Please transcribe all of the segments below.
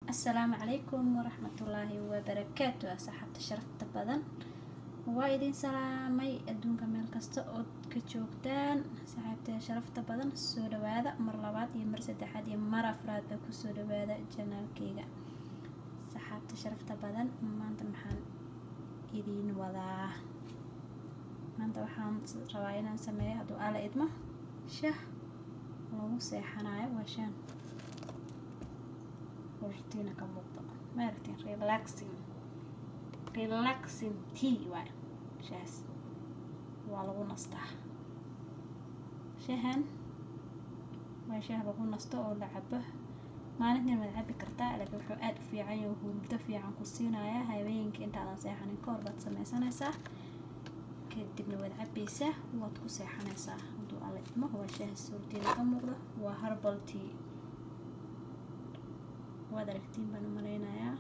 السلام عليكم ورحمة الله وبركاته. صحابة شرفت بدن وايدين سلامي أدون كمال كستا أو كجوكتان صحابة شرفت بدن السودة هذا مر لبعض يمر سدحات يمر أفراد بكو السودة هذا جنال كيغا. صحابة شرفت بدن ما أنت محان إيدين وضع ما أنت محان رواينا نسميه هدو على إدمه شاه لو سيحنايا وشان روتينا كموضة ما روتين relaxing tea واي شاس والله نصطح شهن ما شاه بقول نصطه ولا عبه ما نحن نلعب كرتا لكن وحوقات في عين وهو في عن قصينا يا هايبينك انت على ساحن كوربات سمي سنة كدبنا ولعب بيسه واتكو ساحن سا ودو على ما هو شاه روتينا كموضة وهربل تي وهذا ركتين بنو مرينا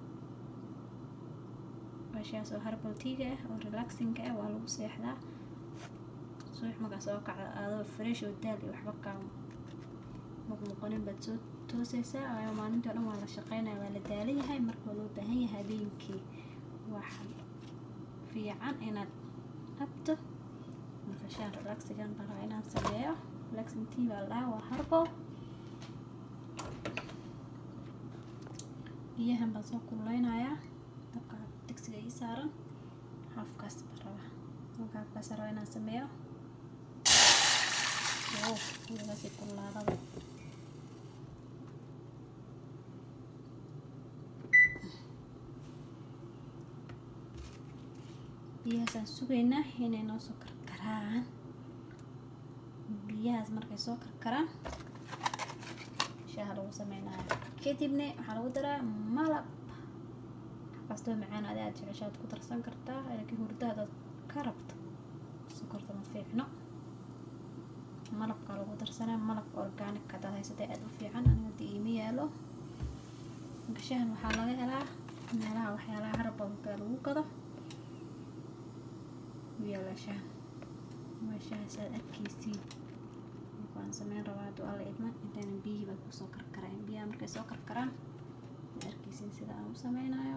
واشياء سو هربل تيجا او ريلاكسينج waa lagu seexdaa subax marka soo kacdo aad fresh oo daali wax ka muuqanin bad soo toosaysaa ayo maalinta dhan waa la shaqeynaa waa la daaliyahay marka loo baahan yahay habeenkii wax fiican inaad abto marka shaan relaxing baa inaad sameeyo relaxing tea waa herbal biyahan baan soo kuleynayaa dabka digsiga ii saaran halfkaas baraba halkaas raba inaan sameeyo wadaasi kulaadada biyahaasaan sugaynaa inay noo soo karkaraan biyahaas markay soo karkaraan shaaha lagu sameynaayo kadibna waxaa lagu daraa malab kastoo macaan aad jeceshaad ku darsan kartaa laakiin hurdaada ka rabto sokorta ma fiicno malabka lagu darsanaa malab organic ka haysatay aad u fiican aniga diimi yaalo gashaan waxaa laga helaa meelaha waxyaalaha harbalka lagu gado wiilashaan meeshaha saad arkaysiin waan sameyn rabaa du'aale idma intaan biyihiiba ku soo karkaraan biyaha markay soo karkaraan arkaysiin sida aan u sameynayo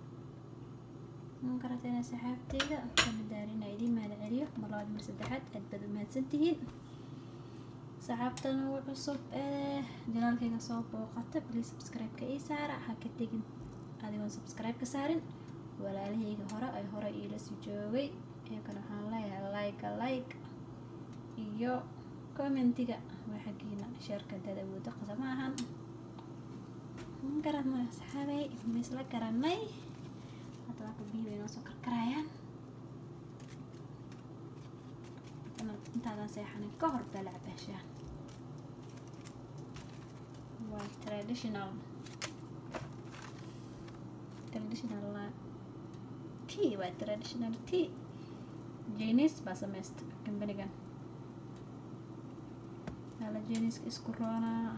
ممكن سحابتيدا كم دارين عيدي ما العريو مرات مرسدحات أدبد ومهدسنتهين سحابتنا وعصب جلال كيغا صوب وقطة بلي سبسكرايب كأي سارة حكتيجن هذي وان سبسكرايب كسارين ولا لهي هورا أي هورا إيلس يجوغي يكن حالا لايك إيو كومنتيغا وحقينا شاركة دادا ودقة معهن ممكن ما سحابي مثل كرامي setelah biyo inoo soo karkarayaan intaadan seexanin ka hor baa la cabashaan waa traditional tea waa traditional tea jenis baa samaysta kambanigan ala jeniska isku roonaa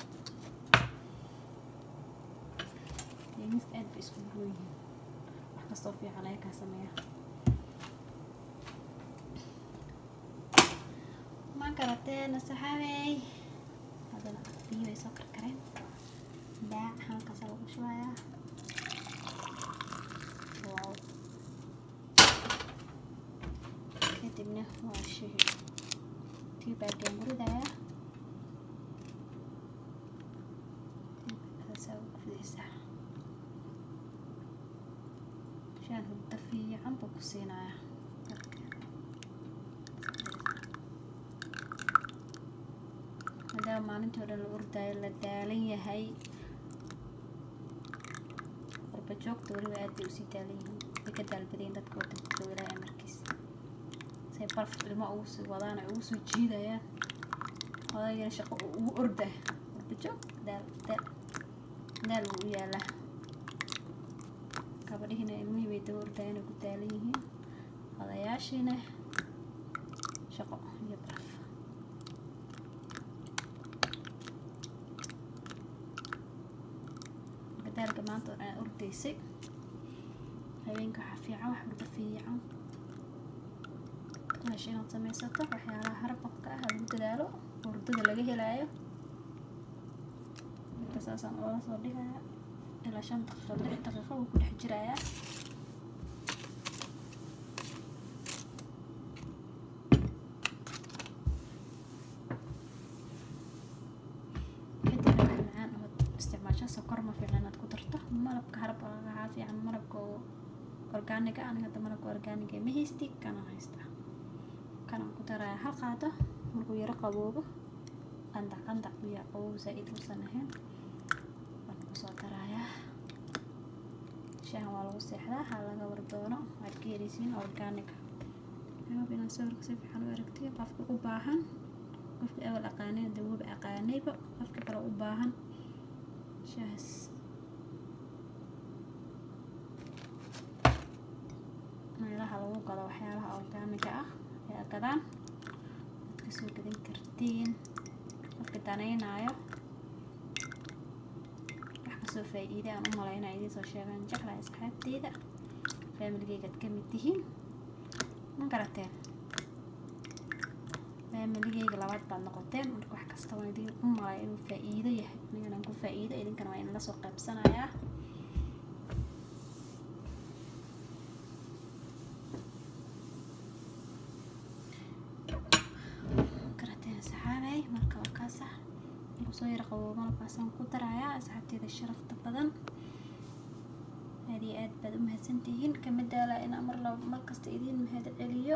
jeniska aad ba isku rooyihiin kastoo fiican ay ka sameeyaa ma karateen saxaabay hadana biyo ay soo karkareen baa halkaas lagu shubayaa wow kadibna waa shay tii baageen guridayaa taasoo ku fidaysaa عشان هالدفي عم بقصينا هذا ما ننتظر الوردة الدالية هاي قرب جوك دوري وعدي وسي دالية بكده البدين تذكر تدوري لا مركز سي برف الماء وسي وضعنا وسي جيدة يا هذا يشق وردة قرب جوك دال ويا له gabadhina ilmihii bay doortayna ku taalan yihiin odayaashina shaqo iyo baraf gadaalka maanta aan ordaysay habeenka waxaa fiican wax hurdo fiican meesha inaad samaysato waxyaalaha harbalka ah lagu dadaalo hurdada laga helaayo saasaan oola soo dhigayaa ilaa 5 daqiiqo 6 daqiiqo wuu ku dhex jirayaa. sokor ma fiicna inaad ku darto. malabka harabka waxaa fiican malabka organic ah. aniga malabka organic ma haysti kana haysta. kana ku daraya hal qaado markuu yara qaboobo qandac biyo qabow zaid uusan ahayn waan ku soo daraya. shaaha waa lagu seexdaa ha laga wardoono waad ka helisiin organic. inaan sawirka si fiican u aragtiyo qofka u baahan qofka awal aqaanay dawooba aqaanayba qofka kale u baahan shaahas meelaha lagu gado waxyaalaha organic ah ee gadaan dadka soo gadan kartiin. qofka danaynayo wax kasoo faa'iido aan u malaynaa idiin soo sheegaan jeclahay asxaabteyda familygaygaad ka mid tihiin ma garateen. familygayga labaad baad noqoteen marka wax kasta waan idiin u malay inuu faa'iido yahay anigana aan ku faa'iido idinkana waa in la soo qaybsanayaa. garateen saxaabay marka waa kaasa markuu soo yara qaboobo malabkaasaan ku darayaa asxaabteyda sharafta badan. aad iyo aad baad u mahadsantihiin kama daala inaan mar kasta idiin mahad celiyo.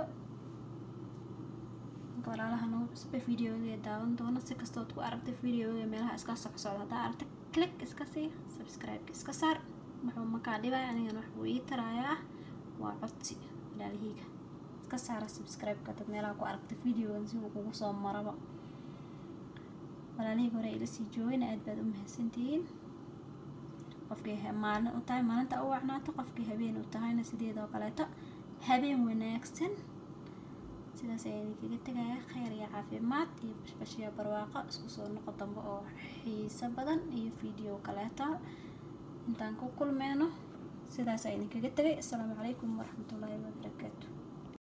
walaalaha nagu cusub videoga daawan doona si kasta oo ku aragtay videoga meelaha iska socdo hadaa aragtay click iska sii subscribe iska saar wuxuu ma ka dhibay anigana wax uu ii tarayaa waa codsi walaalihiga iska saar subscribe ka dad meelaha ku aragtay videoga si uu kugu soo marabo. walaalihiga hore ila sii joogin aad baad u mahadsantihiin. qofkii maalin u tahay maalinta u wacnaato qofkii habeen u tahayna sideedoo kaleeto habeen wanaagsan. sidaas ayaan kaga tagayaa khayr iyo caafimaad iyo bashbash iyo barwaaqo isku soo noqo dambe oo xiiso badan iyo video kaleeto intaan ku kulmeyno. sidaas ayaan kaga tagay. assalaamu calaykum waraxmatullaahi wabarakaatuh.